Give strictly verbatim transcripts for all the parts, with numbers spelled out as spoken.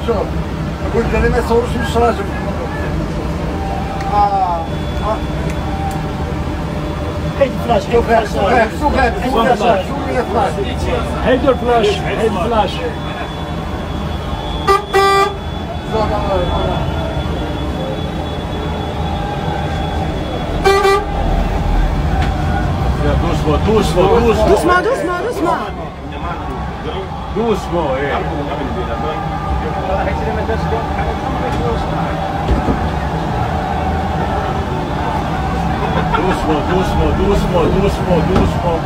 شوف اقول لك ما يصورش من الشراجم. اه حيد الفلاش حيد الفلاش شوف هذا حيد الفلاش شوف الفلاش حيدوا الفلاش حيد الفلاش Doucement, doucement, doucement. Doucement, doucement, doucement. Doucement, eh. Doucement, doucement, doucement, doucement, doucement.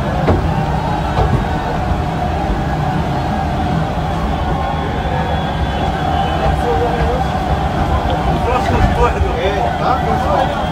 ها